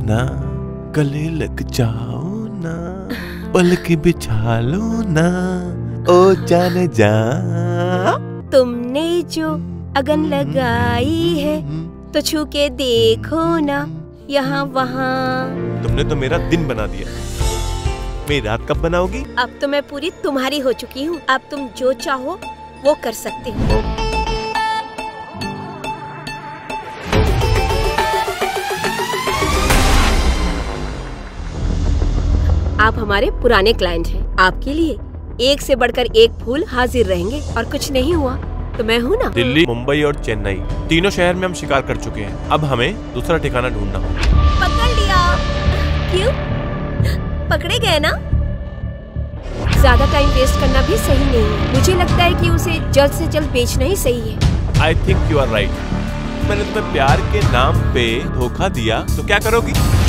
ना, गले लग जाओ ना, पलक बिछा लो ना, ओ जाने जा। तुमने जो अगन लगाई है तो छू के देखो ना, यहाँ वहाँ। तुमने तो मेरा दिन बना दिया, मेरी रात कब बनाओगी? अब तो मैं पूरी तुम्हारी हो चुकी हूँ। अब तुम जो चाहो वो कर सकते हो। आप हमारे पुराने क्लाइंट हैं। आपके लिए एक से बढ़कर एक फूल हाजिर रहेंगे। और कुछ नहीं हुआ तो मैं हूँ ना। दिल्ली, मुंबई और चेन्नई, तीनों शहर में हम शिकार कर चुके हैं। अब हमें दूसरा ठिकाना ढूंढना होगा। पकड़ लिया। क्यों? पकड़े गए ना? ज्यादा टाइम वेस्ट करना भी सही नहीं है। मुझे लगता है कि उसे जल्द से जल्द बेचना ही सही है। I think you are right। मैंने तुम्हें प्यार के नाम पे धोखा दिया तो क्या करोगी?